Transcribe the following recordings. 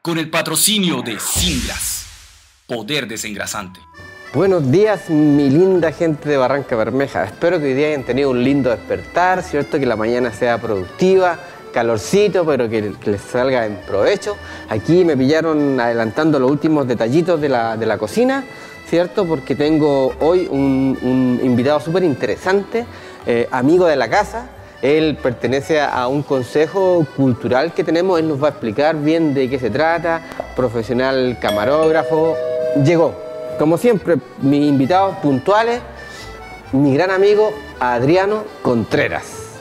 con el patrocinio de Singlas, poder desengrasante. Buenos días, mi linda gente de Barranca Bermeja. Espero que hoy día hayan tenido un lindo despertar, ¿cierto? Que la mañana sea productiva, calorcito, pero que les salga en provecho. Aquí me pillaron adelantando los últimos detallitos de la cocina, ¿cierto? Porque tengo hoy un invitado súper interesante, amigo de la casa. Él pertenece a un consejo cultural que tenemos, él nos va a explicar bien de qué se trata, profesional camarógrafo. Llegó. Como siempre, mis invitados puntuales, mi gran amigo Adriano Contreras.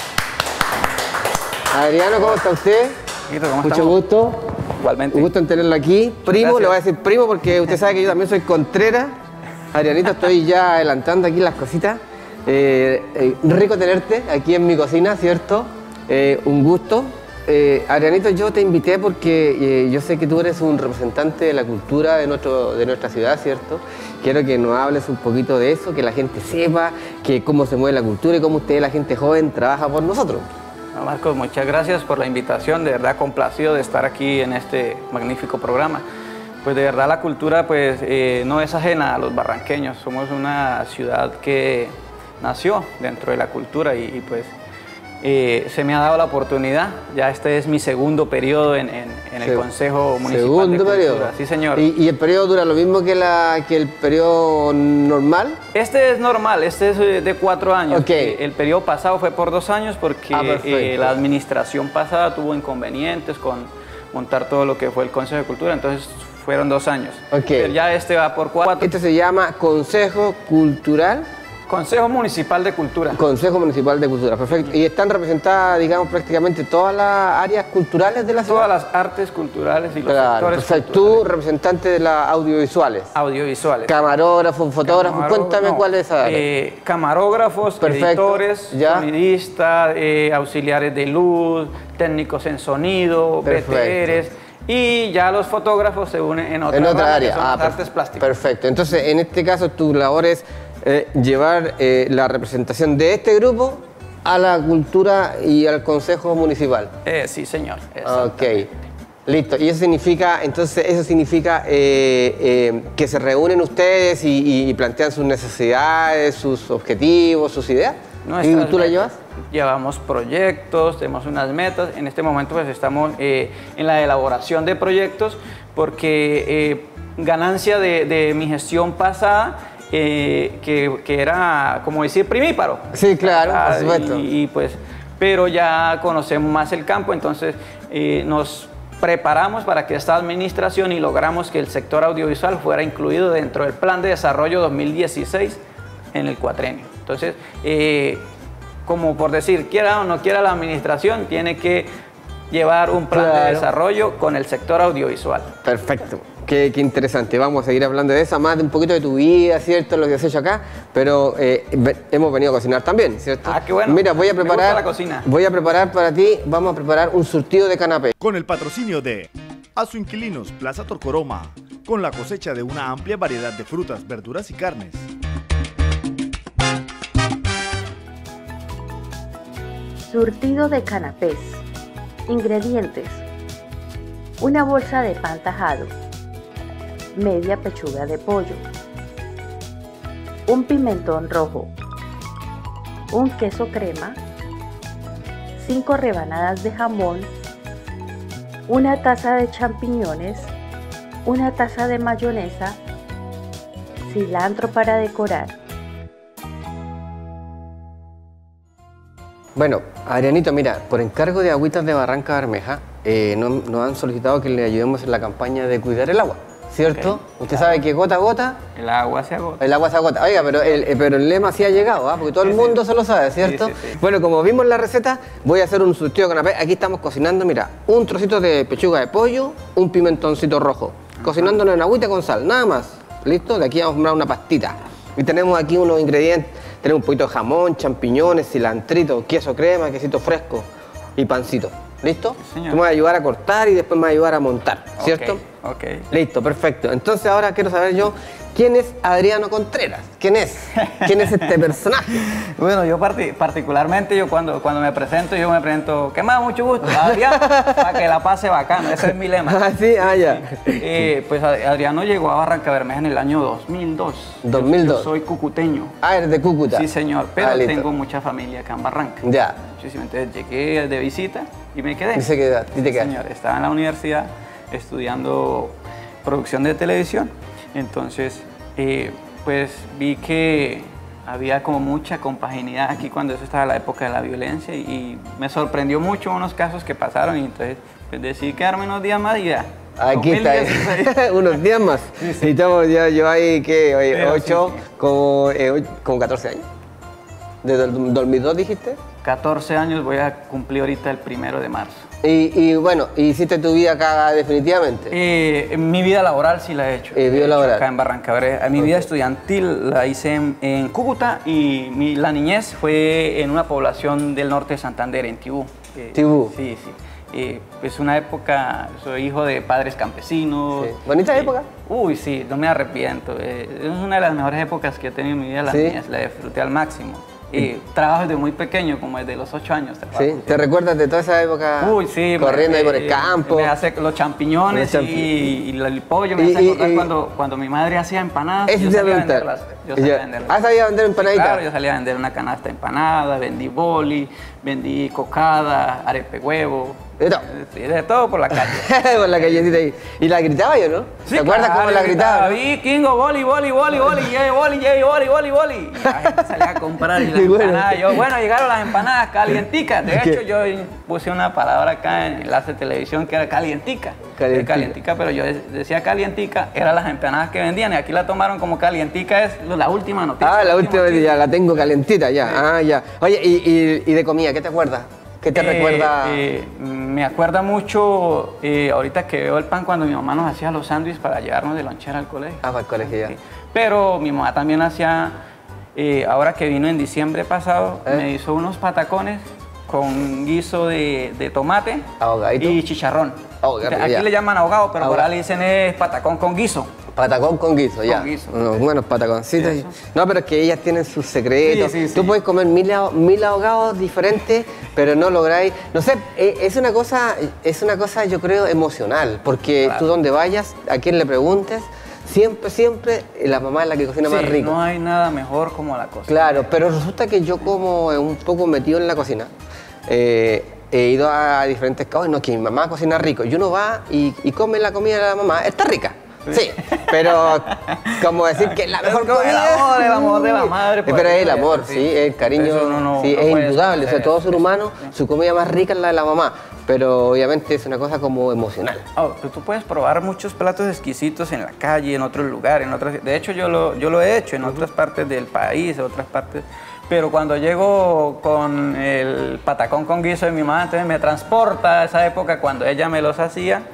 Adriano, ¿cómo está usted? Mucho gusto. Igualmente. Un gusto en tenerlo aquí. Primo, Gracias. le voy a decir primo porque usted sabe que yo también soy Contreras. Adrianito, estoy ya adelantando aquí las cositas. Rico tenerte aquí en mi cocina, ¿cierto? Un gusto. Adrianito, yo te invité porque yo sé que tú eres un representante de la cultura de nuestra ciudad, ¿cierto? Quiero que nos hables un poquito de eso, que la gente sepa que cómo se mueve la cultura y cómo usted, la gente joven, trabaja por nosotros. No, Marcos, muchas gracias por la invitación, de verdad complacido de estar aquí en este magnífico programa. Pues de verdad la cultura pues, no es ajena a los barranqueños, somos una ciudad que nació dentro de la cultura y pues se me ha dado la oportunidad, ya este es mi segundo periodo en el Consejo Municipal ¿Segundo de Cultura. periodo? Sí, señor. ¿Y el periodo dura lo mismo que el periodo normal? Este es normal, este es de 4 años. Okay. El periodo pasado fue por 2 años porque la administración pasada tuvo inconvenientes con montar todo lo que fue el Consejo de Cultura, entonces fueron 2 años. Okay. Pero ya este va por 4. Este se llama Consejo Cultural. Consejo Municipal de Cultura. Consejo Municipal de Cultura, perfecto. Y están representadas, digamos, prácticamente todas las áreas culturales de la ciudad. Todas las artes culturales y los Claro, sectores perfecto. culturales. Tú, representante de las audiovisuales. Audiovisuales. Camarógrafos, fotógrafos, cuéntame cuál es esa área. Camarógrafos, Perfecto, editores, ya. sonidistas, auxiliares de luz, técnicos en sonido, Perfecto. BTRs, y ya los fotógrafos se unen en otra área. que son las artes plásticas. Perfecto. Entonces, en este caso, tu labor es llevar la representación de este grupo a la cultura y al Consejo Municipal. Sí, señor. Ok, listo. Y eso significa, que se reúnen ustedes y plantean sus necesidades, sus objetivos, sus ideas. ¿Y tú la llevas? Llevamos proyectos, tenemos unas metas. En este momento pues estamos en la elaboración de proyectos porque ganancia de mi gestión pasada, que era, como decir, primíparo. Sí, claro, por supuesto. Y pues, pero ya conocemos más el campo, entonces nos preparamos para que esta administración y logramos que el sector audiovisual fuera incluido dentro del Plan de Desarrollo 2016 en el cuatrenio. Entonces, como por decir, quiera o no quiera la administración, tiene que llevar un plan de desarrollo con el sector audiovisual. Perfecto. Qué interesante. Vamos a seguir hablando de eso, más de un poquito de tu vida, ¿cierto? Lo que has hecho acá, pero hemos venido a cocinar también, ¿cierto? Ah, qué bueno. Mira, voy a preparar la cocina. Voy a preparar para ti, vamos a preparar un surtido de canapé. Con el patrocinio de Aso Inquilinos Plaza Torcoroma, con la cosecha de una amplia variedad de frutas, verduras y carnes. Surtido de canapés. Ingredientes: una bolsa de pan tajado, media pechuga de pollo, un pimentón rojo, un queso crema, 5 rebanadas de jamón, una taza de champiñones, una taza de mayonesa, cilantro para decorar. Bueno, Adrianito, mira, por encargo de Agüitas de Barranca Bermeja, nos han solicitado que le ayudemos en la campaña de cuidar el agua, ¿cierto? Okay. Usted sabe que gota a gota... El agua se agota. El agua se agota. Oiga, pero el lema sí ha llegado, ¿ah? Porque todo el mundo se lo sabe, ¿cierto? Sí. Bueno, como vimos en la receta, voy a hacer un surtido de canapé. Aquí estamos cocinando, mira, un trocito de pechuga de pollo, un pimentoncito rojo, cocinándolo en agüita con sal, nada más. ¿Listo? De aquí vamos a comprar una pastita. Y tenemos aquí unos ingredientes. Tenemos un poquito de jamón, champiñones, cilantrito, queso crema, quesito fresco y pancito. ¿Listo? Sí, señor. Tú me vas a ayudar a cortar y después me vas a ayudar a montar, ¿cierto? Ok. Listo, perfecto. Entonces ahora quiero saber yo ¿Quién es Adriano Contreras? ¿Quién es? ¿Quién es este personaje? Bueno, yo particularmente, yo cuando me presento, ¿qué más? Mucho gusto, Adriano, para que la pase bacano, ese es mi lema. Ah, sí, ya. Pues Adriano llegó a Barranca Bermeja en el año 2002. 2002. Yo soy cucuteño. Ah, eres de Cúcuta. Sí, señor, pero listo. tengo mucha familia acá en Barranca. Ya. Muchísimo. Entonces llegué de visita y me quedé. Y se queda, y te quedas. Señor, estaba en la universidad estudiando producción de televisión. Entonces, pues vi que había como mucha compaginidad aquí cuando eso estaba en la época de la violencia y me sorprendió mucho unos casos que pasaron y entonces pues decidí quedarme unos días más y ya. Aquí 2016. está, unos días más. Sí, sí. Y estamos ya, yo ahí, ¿qué? Pero 8, sí, sí. Como 14 años. ¿Desde el 2002 dijiste? 14 años voy a cumplir ahorita el 1 de marzo. Y bueno, ¿hiciste tu vida acá definitivamente? Mi vida laboral sí la he hecho. Vida laboral. Acá en Barranca Bermeja. Mi vida estudiantil la hice en Cúcuta y la niñez fue en una población del norte de Santander, en Tibú. Tibú. Sí, sí. Es una época, soy hijo de padres campesinos. Sí. ¿Bonita época? Uy, sí, no me arrepiento. Es una de las mejores épocas que he tenido en mi vida, la ¿Sí? niñez, la disfruté al máximo. Trabajo desde muy pequeño, como desde los 8 años. ¿Sí? ¿Te recuerdas de toda esa época? Uy, sí. Corriendo ahí por el campo. Me hace los champiñones y el pollo. Me hace acordar cuando mi madre hacía empanadas. Eso Yo te salía a preguntar. venderlas. Yo salía a venderlas. ¿Ah, sabías vender empanaditas? Claro, yo salía a vender una canasta de empanadas, vendí boli, vendí cocada, arepe huevo. De todo. Sí, de todo por la calle. Por la callecita ahí. ¿Y la gritaba yo, no? Sí, ¿Te acuerdas claro, cómo la gritaba? ¿No? Vikingo, boli, boli, boli, boli, lleve boli, lleve boli, boli, boli. Y la gente salía a comprar y las Qué bueno. empanadas. Bueno, llegaron las empanadas calienticas. De hecho, yo puse una palabra acá en enlace de televisión que era calientica. Calientica, pero yo decía calientica, eran las empanadas que vendían y aquí la tomaron como calientica, es la última noticia. Ah, la última vez ya la tengo calentita ya. Sí. Ah, ya. Oye, y de comida, ¿qué te acuerdas? ¿Qué te recuerda? Me acuerda mucho ahorita que veo el pan cuando mi mamá nos hacía los sándwiches para llevarnos de lonchera al colegio. Ah, para el colegio ya. Sí. Pero mi mamá también hacía, ahora que vino en diciembre pasado, me hizo unos patacones con guiso de tomate Ahogadito. y chicharrón. Ahogadito, Aquí ya. le llaman ahogado, pero por Ahogado. ahí le dicen es patacón con guiso. Patacón con guiso, ya. Con guiso. Unos buenos pataconcitos. Eso. No, pero es que ellas tienen sus secretos. Sí, sí, Tú sí. puedes comer mil ahogados diferentes, pero no lográis. No sé, es una cosa, yo creo, emocional. Porque Claro. tú donde vayas, a quien le preguntes, siempre la mamá es la que cocina más Sí, rico. no hay nada mejor como la cocina. Claro, pero resulta que yo como un poco metido en la cocina, he ido a diferentes casas, no, que mi mamá cocina rico. Y uno va y come la comida de la mamá, está rica. Sí, pero como decir que es la mejor como el comida. amor de la madre, por Pero es el eso, amor, sí. sí, el cariño, Eso no sí, es puede indudable. O sea, ser. todo ser humano, su comida más rica es la de la mamá. Pero obviamente es una cosa como emocional. Tú puedes probar muchos platos exquisitos en la calle, en otros lugares, de hecho yo lo he hecho en otras partes del país, en otras partes, pero cuando llego con el patacón con guiso de mi mamá, entonces me transporta a esa época cuando ella me los hacía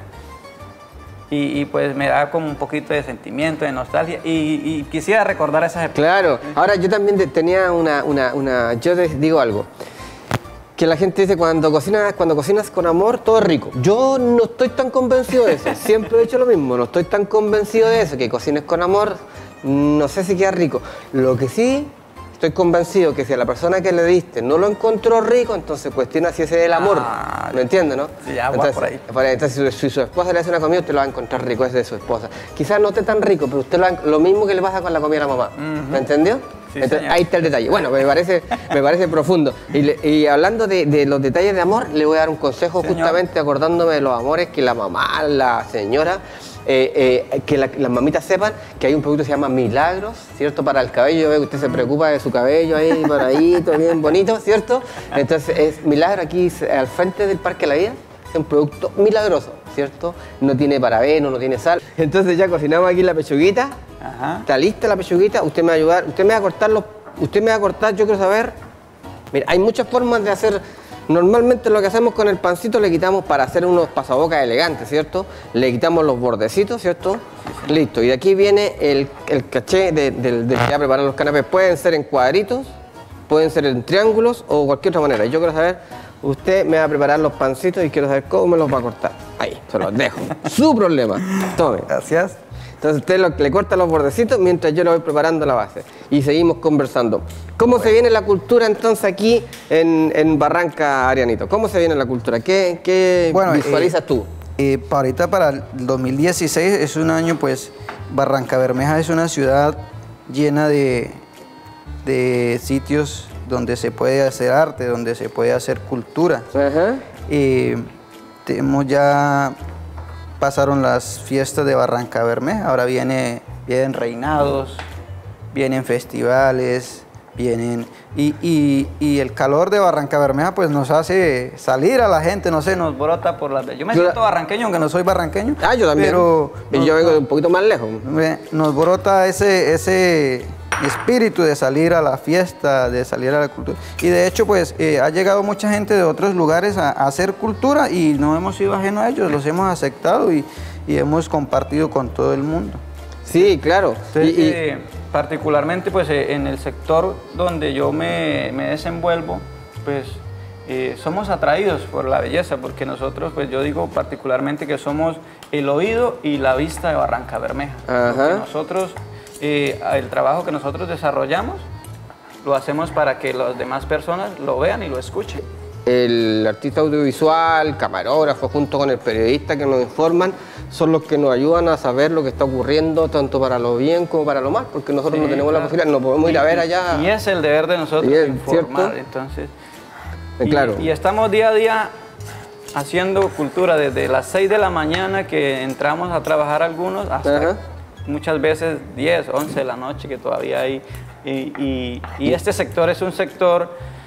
y pues me da como un poquito de sentimiento, de nostalgia y quisiera recordar esas épocas. Claro, ahora yo también tenía yo te digo algo. Que la gente dice cuando cocinas con amor, todo es rico. Yo no estoy tan convencido de eso. Siempre he dicho lo mismo. No estoy tan convencido de eso. Que cocines con amor, no sé si queda rico. Lo que sí, estoy convencido que si a la persona que le diste no lo encontró rico, entonces cuestiona si ese es el amor. ¿Me entiendes, no? Sí, ya va por ahí. Entonces, si su esposa le hace una comida, usted lo va a encontrar rico, es de su esposa. Quizás no esté tan rico, pero usted lo mismo que le pasa con la comida de la mamá. ¿Me entendió? Sí, Entonces, señor. ahí está el detalle. Bueno, me parece profundo. Y hablando de los detalles de amor, le voy a dar un consejo, Señor. justamente acordándome de los amores que la mamá, la señora, que las mamitas sepan que hay un producto que se llama Milagros, ¿cierto? Para el cabello. Yo veo que usted se preocupa de su cabello ahí, paradito, bien bonito, ¿cierto? Entonces, es Milagro aquí al frente del Parque La Vida. Es un producto milagroso, ¿cierto? No tiene parabeno, no tiene sal. Entonces ya cocinamos aquí la pechuguita. Ajá. Está lista la pechuguita, usted me va a ayudar, usted me va a cortar, yo quiero saber. Mira, hay muchas formas de hacer. Normalmente lo que hacemos con el pancito le quitamos para hacer unos pasabocas elegantes, ¿cierto? Le quitamos los bordecitos, ¿cierto? Listo, y de aquí viene el caché del que va a preparar los canapés. Pueden ser en cuadritos, pueden ser en triángulos o cualquier otra manera. Yo quiero saber, usted me va a preparar los pancitos y quiero saber cómo me los va a cortar. Ahí, se los dejo. Su problema. Tome. Gracias. Entonces usted le corta los bordecitos mientras yo le voy preparando la base. Y seguimos conversando. ¿Cómo se viene la cultura entonces aquí en Barranca, Adrianito? ¿Cómo se viene la cultura? ¿Qué visualizas tú? Para el 2016 es un año, pues, Barrancabermeja es una ciudad llena de sitios donde se puede hacer arte, donde se puede hacer cultura. Ajá. Pasaron las fiestas de Barrancabermeja, ahora vienen reinados, vienen festivales, y el calor de Barrancabermeja pues nos hace salir a la gente, no sé, nos brota por las... Yo me siento barranqueño, aunque no soy barranqueño. Ah, yo también. Pero yo vengo de un poquito más lejos. Nos brota ese espíritu de salir a la fiesta, de salir a la cultura. Y de hecho, pues, ha llegado mucha gente de otros lugares a hacer cultura y no hemos sido ajenos a ellos, los hemos aceptado y hemos compartido con todo el mundo. Sí, claro. Entonces, particularmente, pues, en el sector donde yo me desenvuelvo, pues, somos atraídos por la belleza, porque nosotros, pues, yo digo particularmente que somos el oído y la vista de Barrancabermeja. Porque nosotros... el trabajo que nosotros desarrollamos lo hacemos para que las demás personas lo vean y lo escuchen. El artista audiovisual, camarógrafo, junto con el periodista que nos informan, son los que nos ayudan a saber lo que está ocurriendo, tanto para lo bien como para lo mal, porque nosotros no tenemos la posibilidad, no podemos ir a ver allá. Y es el deber de nosotros informar, entonces. Claro. Y estamos día a día haciendo cultura, desde las 6 de la mañana que entramos a trabajar algunos, hasta muchas veces 10, 11 de la noche que todavía hay. Y este sector es un sector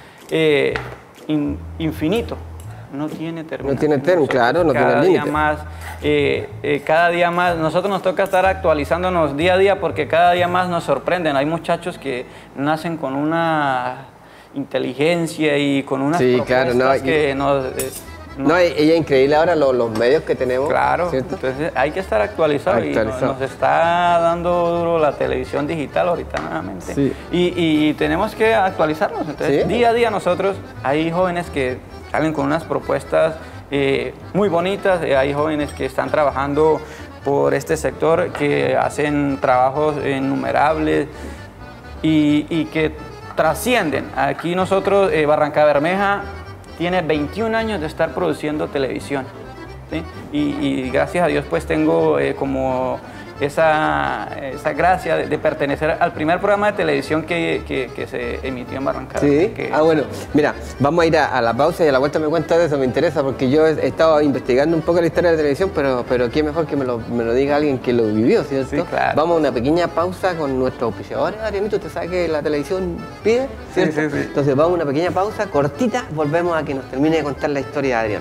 infinito, no tiene término. No tiene término, claro, no tiene límite. Cada día más, nosotros nos toca estar actualizándonos día a día porque cada día más nos sorprenden. Hay muchachos que nacen con una inteligencia y con unas propuestas que nos... No, ella es increíble ahora los medios que tenemos. Claro, ¿cierto? Entonces hay que estar actualizado. Y nos está dando duro la televisión digital ahorita nuevamente. Sí. Y tenemos que actualizarnos. Entonces, día a día nosotros, hay jóvenes que salen con unas propuestas muy bonitas, hay jóvenes que están trabajando por este sector, que hacen trabajos innumerables y que trascienden. Aquí nosotros, Barrancabermeja, tiene 21 años de estar produciendo televisión, ¿sí? Y gracias a Dios pues tengo como esa gracia de pertenecer al primer programa de televisión que se emitió en Barrancabermeja. Sí, bueno, mira, vamos a ir a la pausa y a la vuelta me cuentas de eso, me interesa porque yo he estado investigando un poco la historia de la televisión, pero qué mejor que me lo diga alguien que lo vivió, ¿cierto? Sí, claro. Vamos a una pequeña pausa con nuestros auspiciadores, Adrianito, usted sabe que la televisión pide, ¿cierto? Sí. Entonces vamos a una pequeña pausa, cortita, volvemos a que nos termine de contar la historia de Adrián.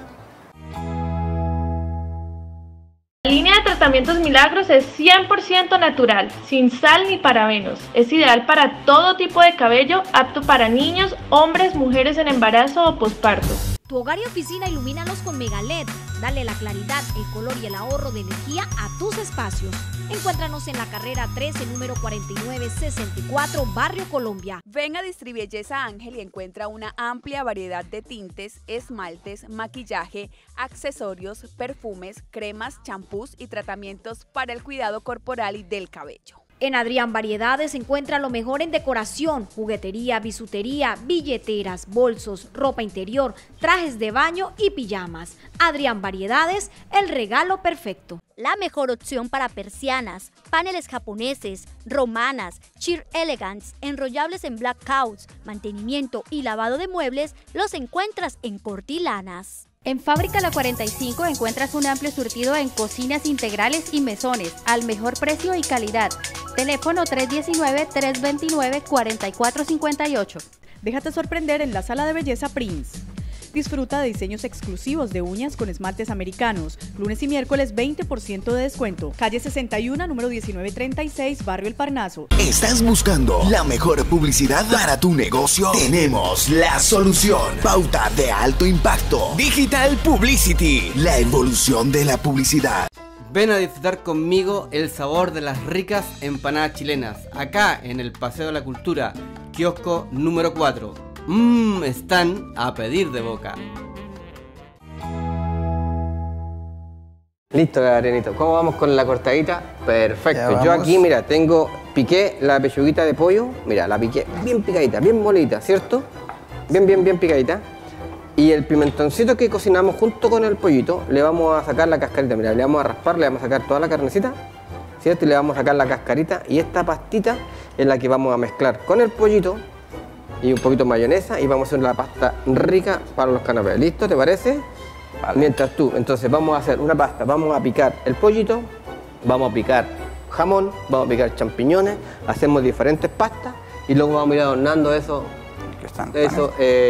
La línea de tratamientos Milagros es 100% natural, sin sal ni parabenos. Es ideal para todo tipo de cabello, apto para niños, hombres, mujeres en embarazo o posparto. Tu hogar y oficina ilumínalos con Mega LED. Dale la claridad, el color y el ahorro de energía a tus espacios. Encuéntranos en la carrera 13, número 4964, Barrio Colombia. Ven a Distribelleza Ángel y encuentra una amplia variedad de tintes, esmaltes, maquillaje, accesorios, perfumes, cremas, champús y tratamientos para el cuidado corporal y del cabello. En Adrián Variedades encuentra lo mejor en decoración, juguetería, bisutería, billeteras, bolsos, ropa interior, trajes de baño y pijamas. Adrián Variedades, el regalo perfecto. La mejor opción para persianas, paneles japoneses, romanas, sheer elegance, enrollables en black couch, mantenimiento y lavado de muebles los encuentras en Cortilanas. En Fábrica La 45 encuentras un amplio surtido en cocinas integrales y mesones, al mejor precio y calidad. Teléfono 319-329-4458. Déjate sorprender en la sala de belleza Prince. Disfruta de diseños exclusivos de uñas con esmaltes americanos. Lunes y miércoles 20% de descuento. Calle 61, número 1936, Barrio El Parnaso. ¿Estás buscando la mejor publicidad para tu negocio? Tenemos la solución. Pauta de alto impacto. Digital Publicity. La evolución de la publicidad. Ven a disfrutar conmigo el sabor de las ricas empanadas chilenas. Acá en el Paseo de la Cultura, kiosco número 4. Están a pedir de boca. Listo, Arenito. ¿Cómo vamos con la cortadita? Perfecto. Ya Yo vamos. aquí, mira, piqué la pechuguita de pollo. Mira, la piqué bien picadita, bien bonita, ¿cierto? Bien picadita. Y el pimentoncito que cocinamos junto con el pollito, le vamos a sacar la cascarita. Mira, le vamos a raspar, le vamos a sacar toda la carnecita, ¿cierto? Y le vamos a sacar la cascarita. Y esta pastita es la que vamos a mezclar con el pollito y un poquito de mayonesa. Y vamos a hacer una pasta rica para los canapés. ¿Listo? ¿Te parece? Vale. Mientras tú, entonces vamos a hacer una pasta, vamos a picar el pollito, vamos a picar jamón, vamos a picar champiñones, hacemos diferentes pastas y luego vamos a ir adornando eso. Eso.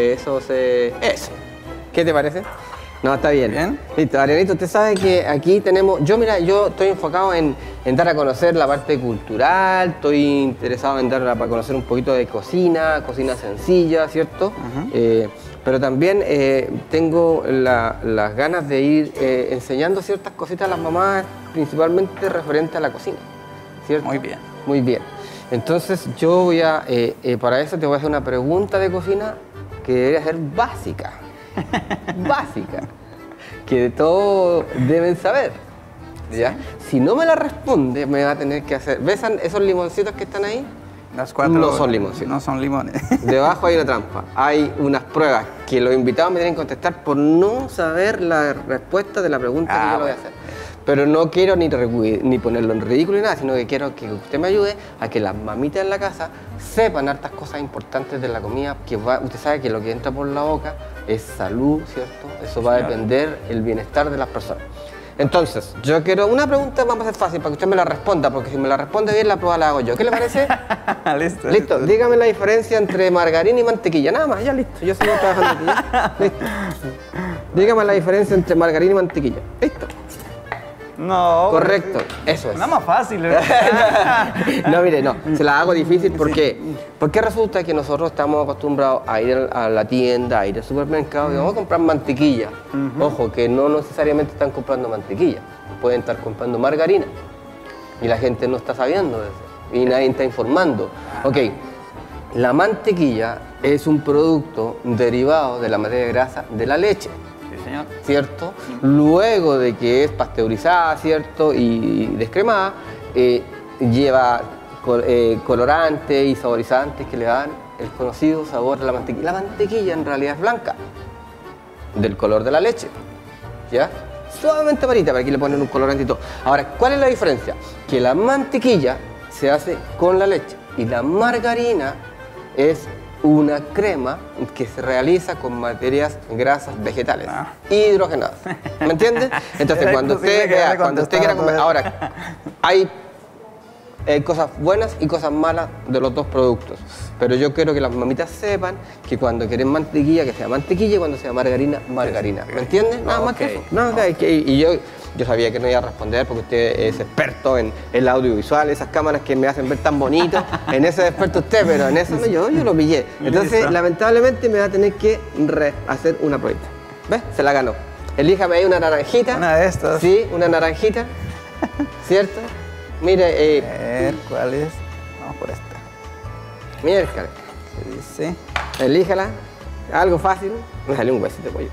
¿Qué te parece? No, está bien. ¿Bien? Listo, Arianito, usted sabe que aquí tenemos, yo estoy enfocado en dar a conocer la parte cultural, estoy interesado en dar a conocer un poquito de cocina sencilla, ¿cierto? Pero también tengo las ganas de ir enseñando ciertas cositas a las mamás, principalmente referente a la cocina, ¿cierto? Muy bien. Muy bien. Entonces yo voy a, para eso te voy a hacer una pregunta de cocina que debería ser básica. Básica. Que todos deben saber. ¿Ya? Si no me la responde, me va a tener que hacer... ¿Ves esos limoncitos que están ahí? Las cuatro no son limoncitos. No son limones. Debajo hay una trampa. Hay unas pruebas que los invitados me tienen que contestar por no saber la respuesta de la pregunta que yo le voy a hacer. Pero no quiero ni ponerlo en ridículo ni nada, sino que quiero que usted me ayude a que las mamitas en la casa sepan hartas cosas importantes de la comida, que usted sabe que lo que entra por la boca es salud, ¿cierto? Eso va a depender el bienestar de las personas. Entonces, yo quiero una pregunta, vamos a ser fácil para que usted me la responda, porque si me la responde bien, la prueba la hago yo. ¿Qué le parece? Listo. Listo, dígame la diferencia entre margarina y mantequilla. Nada más, ya listo, yo sigo trabajando aquí. ¿Ya? Listo. Dígame la diferencia entre margarina y mantequilla. Listo. No. Correcto, eso es. Nada más fácil. No, mire, no, se la hago difícil porque resulta que nosotros estamos acostumbrados a ir a la tienda, a ir al supermercado y vamos a comprar mantequilla. Ojo, que no necesariamente están comprando mantequilla, pueden estar comprando margarina y la gente no está sabiendo de eso y nadie está informando. Ok, la mantequilla es un producto derivado de la materia grasa de la leche. ¿Cierto? Luego de que es pasteurizada, ¿cierto? Y descremada, lleva colorantes y saborizantes que le dan el conocido sabor de la mantequilla. La mantequilla en realidad es blanca, del color de la leche, ¿ya? Suavemente amarita, para aquí le ponen un colorante y todo. Ahora, ¿cuál es la diferencia? Que la mantequilla se hace con la leche y la margarina es una crema que se realiza con materias grasas vegetales hidrogenadas. ¿Me entiende? Entonces, cuando usted vea, cuando usted quiera comer... Ahora, hay cosas buenas y cosas malas de los dos productos. Pero yo quiero que las mamitas sepan que cuando quieren mantequilla, que sea mantequilla, y cuando sea margarina, margarina. ¿Me entiende? Nada más que eso. Y yo sabía que no iba a responder porque usted es experto en el audiovisual, esas cámaras que me hacen ver tan bonito. En eso es experto usted, pero en eso no, yo lo pillé. Entonces, lamentablemente, me va a tener que hacer una pruebita. ¿Ves? Se la ganó. Elíjame ahí una naranjita. Una de estas. Sí, una naranjita. ¿Cierto? Mire, a ver, ¿cuál es? Vamos por esta. Miércoles. ¿Qué dice? Elíjala. Algo fácil. Me salió un huesito de pollo.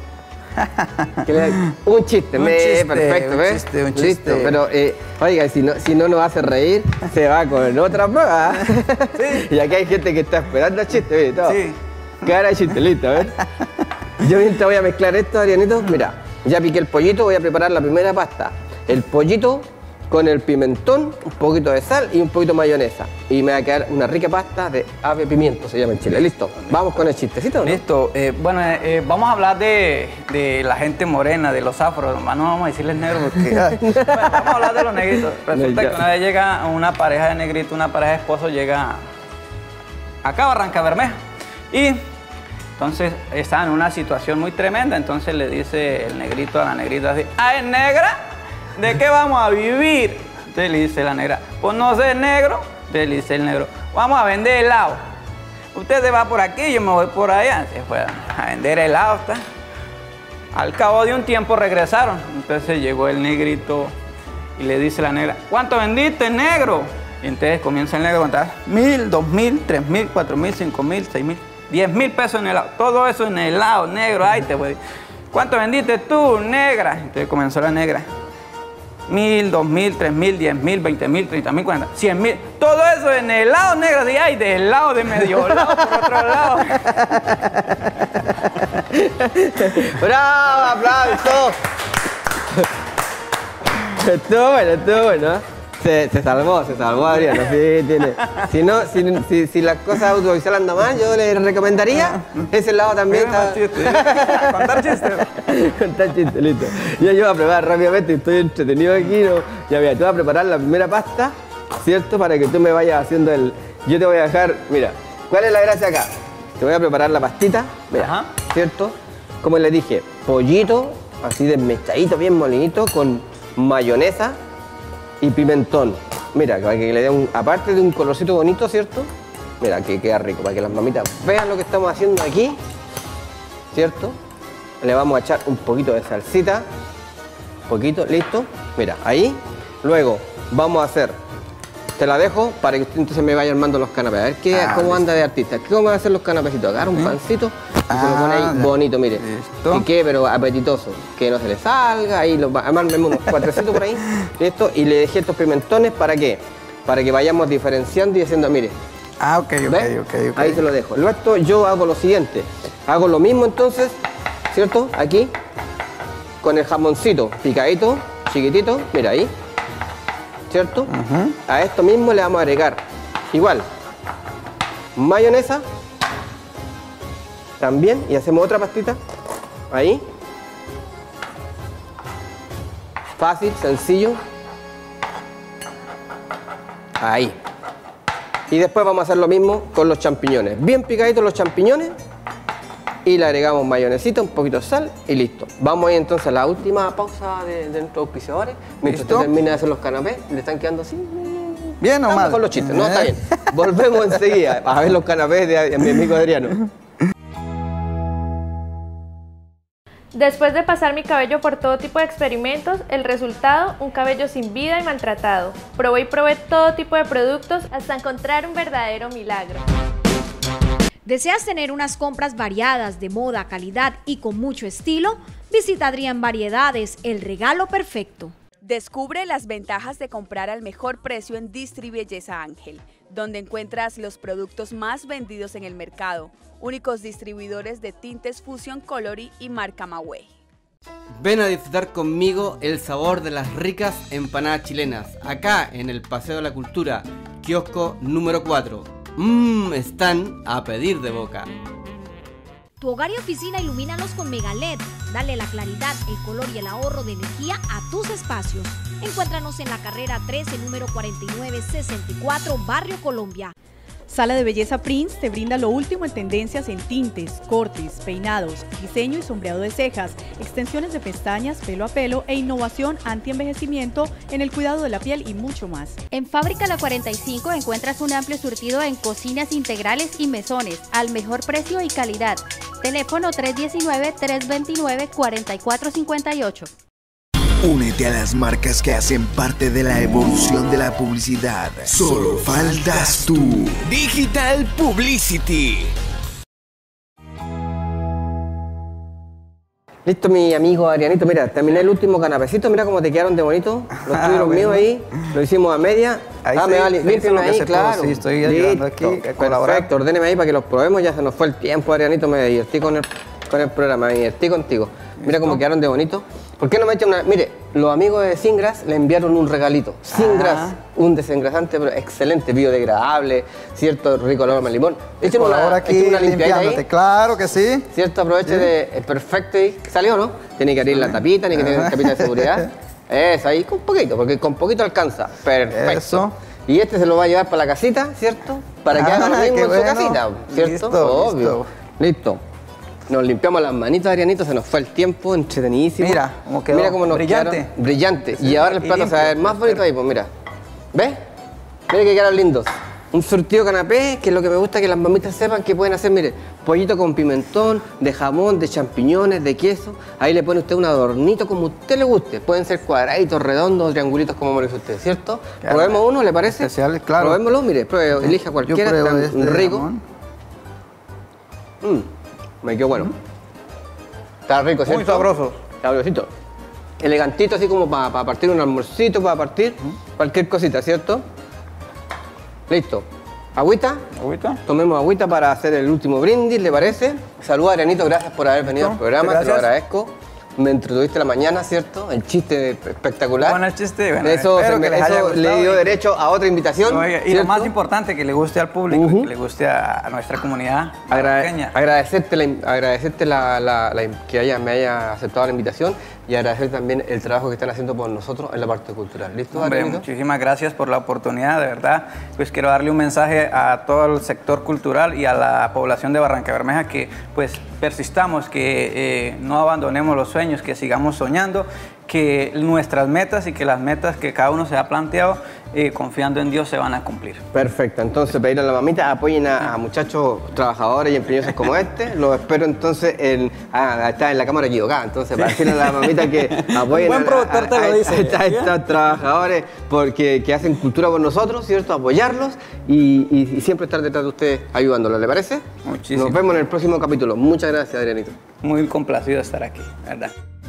Un chiste, perfecto, ¿ves? Un chiste. Listo, pero oiga, si no nos hace reír, se va con otra prueba. Sí. Y aquí hay gente que está esperando el chiste, ¿ves? Todo. Sí. Cara de chiste, listo, ¿ves? Yo mientras voy a mezclar esto, Arianito, mira, ya piqué el pollito, voy a preparar la primera pasta. El pollito con el pimentón, un poquito de sal y un poquito de mayonesa. Y me va a quedar una rica pasta de ave pimiento, se llama en Chile. Listo, vamos con el chistecito, ¿no? Listo, bueno, vamos a hablar de la gente morena, de los afros. No vamos a decirles negros porque... Bueno, vamos a hablar de los negritos. Resulta que una vez llega una pareja de negritos, una pareja de esposos llega acá a Barranca Bermeja. Y entonces estaban en una situación muy tremenda. Entonces le dice el negrito a la negrita así: ¡ay, negra! ¿De qué vamos a vivir? Entonces le dice la negra: pues no sé, negro. Entonces le dice el negro: vamos a vender helado. Usted se va por aquí, yo me voy por allá. Se fue a vender helado. Al cabo de un tiempo regresaron. Entonces llegó el negrito y le dice la negra: ¿cuánto vendiste, negro? Y entonces comienza el negro a contar: 1.000, 2.000, 3.000, 4.000, 5.000, 6.000, 10.000 pesos en helado. Todo eso en helado, negro. Ay, te voy. ¿Cuánto vendiste tú, negra? Entonces comenzó la negra: 1.000, 2.000, 3.000, 10.000, 20.000, 30.000, 40.000, 100.000. Todo eso en el lado negro de ahí, del lado de medio lado por otro lado. ¡Bravo! ¡Aplausos! Estuvo bueno. Se salvó Adriano. Sí, tiene. Si las cosas audiovisuales andan mal, yo le recomendaría ese lado también. Contar chistes. Contar chistes, listo. Yo voy a preparar rápidamente, estoy entretenido aquí. ¿No? Ya mira, te voy a preparar la primera pasta, ¿cierto? Para que tú me vayas haciendo el... Yo te voy a dejar, mira, ¿cuál es la gracia acá? Te voy a preparar la pastita, mira, ¿cierto? Como les dije, pollito, así desmechadito, bien molinito, con mayonesa y pimentón. Mira, para que le dé un, aparte de un colorcito bonito, ¿cierto? Mira, que queda rico, para que las mamitas vean lo que estamos haciendo aquí, ¿cierto? Le vamos a echar un poquito de salsita, poquito, listo. Mira, ahí. Luego vamos a hacer, te la dejo para que entonces me vaya armando los canapés. A ver cómo anda de artista. ¿Cómo van a hacer los canapecitos? Agarra un pancito y se lo pone ahí bonito, mire. Que quede, pero apetitoso. Que no se le salga, ahí armarme unos cuatrecitos por ahí. Listo. Y le dejé estos pimentones, ¿para qué? Para que vayamos diferenciando y haciendo, mire. Ok. Ahí se lo dejo. Luego yo hago lo siguiente. Hago lo mismo entonces, ¿cierto? Aquí, con el jamoncito picadito, chiquitito, mira ahí. ¿Cierto? A esto mismo le vamos a agregar igual mayonesa también, y hacemos otra pastita ahí, fácil, sencillo, ahí. Y después vamos a hacer lo mismo con los champiñones, bien picaditos los champiñones, y le agregamos mayonesita, un poquito de sal y listo. Vamos ahí entonces a la última pausa de nuestros auspiciadores. Mientras usted termina de hacer los canapés, le están quedando así. ¿Bien o mal? Con los chistes, no, está bien. Volvemos enseguida a ver los canapés de mi amigo Adriano. Después de pasar mi cabello por todo tipo de experimentos, el resultado, un cabello sin vida y maltratado. Probé y probé todo tipo de productos hasta encontrar un verdadero milagro. ¿Deseas tener unas compras variadas, de moda, calidad y con mucho estilo? Visita Adrián Variedades, el regalo perfecto. Descubre las ventajas de comprar al mejor precio en Distribelleza Ángel, donde encuentras los productos más vendidos en el mercado, únicos distribuidores de tintes Fusion Colory y marca Maui. Ven a disfrutar conmigo el sabor de las ricas empanadas chilenas, acá en el Paseo de la Cultura, kiosco número 4. Están a pedir de boca. Tu hogar y oficina ilumínalos con Mega LED. Dale la claridad, el color y el ahorro de energía a tus espacios. Encuéntranos en la carrera 13, número 4964, Barrio Colombia. Sala de Belleza Prince te brinda lo último en tendencias en tintes, cortes, peinados, diseño y sombreado de cejas, extensiones de pestañas, pelo a pelo e innovación anti-envejecimiento en el cuidado de la piel y mucho más. En Fábrica La 45 encuentras un amplio surtido en cocinas integrales y mesones al mejor precio y calidad. Teléfono 319-329-4458. Únete a las marcas que hacen parte de la evolución de la publicidad. Solo faltas tú. Digital Publicity. Listo, mi amigo Adrianito, mira, terminé el último canapecito, mira cómo te quedaron de bonito. Los tuyos míos ahí, lo hicimos a media. Ahí me vale, límpiame ahí, claro. Sí, estoy ayudando aquí. Perfecto, ordéneme ahí para que los probemos, ya se nos fue el tiempo, Adrianito, me divertí con el programa, me divertí contigo. Mira cómo quedaron de bonito. ¿Por qué no me echan una...? Mire, los amigos de Singras le enviaron un regalito. Singras, un desengrasante pero excelente, biodegradable, ¿cierto? Rico olor a limón. Echen una limpiadita ahí. Claro que sí. ¿Cierto? Aproveche de perfecto y salió, ¿no? Tiene que abrir la tapita, tiene que tener tapita de seguridad. Eso, ahí con poquito, porque con poquito alcanza. Perfecto. Eso. Y este se lo va a llevar para la casita, ¿cierto? Para que haga lo mismo en su casita, ¿cierto? Listo, obvio. Listo. Nos limpiamos las manitos, Adrianito, se nos fue el tiempo, entretenidísimo. Mira cómo quedó. Mira cómo nos brillante. Quedaron, brillante. Sí, y ahora el plato se va a ver más bonito ahí, pues mira. ¿Ves? Mira que quedaron lindos. Un surtido canapé, que es lo que me gusta que las mamitas sepan que pueden hacer, mire, pollito con pimentón, de jamón, de champiñones, de queso. Ahí le pone usted un adornito como a usted le guste. Pueden ser cuadraditos, redondos, triangulitos, como me lo dice usted, ¿cierto? Claro. Probemos uno, ¿le parece? Especial, claro. Probémoslo, mire, elija cualquiera, está rico. Me quedó bueno. Está rico, ¿cierto? Muy sabroso. Sabrosito. elegantito, así como para partir un almuercito, para partir cualquier cosita, ¿cierto? Listo. ¿Agüita? Agüita. Tomemos agüita para hacer el último brindis, ¿le parece? Saludos, Arianito, gracias por haber venido al programa, te lo agradezco. Me introdujiste la mañana, ¿cierto? El chiste espectacular. Bueno, el chiste, bueno, eso le dio derecho a otra invitación. Oye, y lo más importante, que le guste al público, que le guste a nuestra comunidad pequeña. Agradecerte que me haya aceptado la invitación y agradecer también el trabajo que están haciendo por nosotros en la parte cultural. ¿Listo? Hombre, muchísimas gracias por la oportunidad, de verdad. Pues quiero darle un mensaje a todo el sector cultural y a la población de Barrancabermeja que pues persistamos, que no abandonemos los sueños, que sigamos soñando, que nuestras metas y que las metas que cada uno se ha planteado, confiando en Dios, se van a cumplir. Perfecto, entonces pedir a la mamita, apoyen a muchachos trabajadores y empeñosos como este. Los espero entonces está en la cámara equivocada, entonces para decirle a la mamita que apoyen a estos trabajadores que hacen cultura por nosotros, ¿cierto? Apoyarlos y siempre estar detrás de ustedes ayudándolos, ¿le parece? Muchísimo. Nos vemos en el próximo capítulo. Muchas gracias, Adrianito. Muy complacido de estar aquí, ¿verdad?